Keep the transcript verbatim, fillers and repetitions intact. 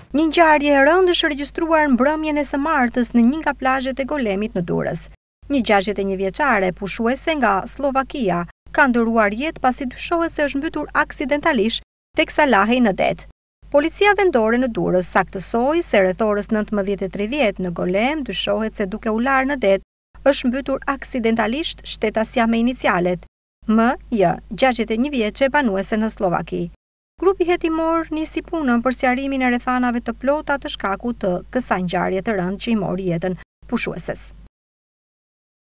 Një ngjarje e rëndë është regjistruar mbrëmjen e së martës në një nga plazhet e Golemit në Durrës. Një gjashtëdhjetë e një vjeçare pushuese nga Slovakia ka ndëruar jetë pasi dyshohet se është mbytur aksidentalisht teksa lahej në det. Policia vendore në Durrës saktësoi se rreth orës nëntëmbëdhjetë e tridhjetë në Golem dyshohet se duke u larë në det është mbytur aksidentalisht shtetësia me inicialet M J, gjashtëdhjetë e një vjeçe banuese në Slovaki. Grupi hetimor nisi punën për sqarimin e rrethanave të plota të shkakut të kësaj ngjarje të rëndë që i mori jetën pushueses.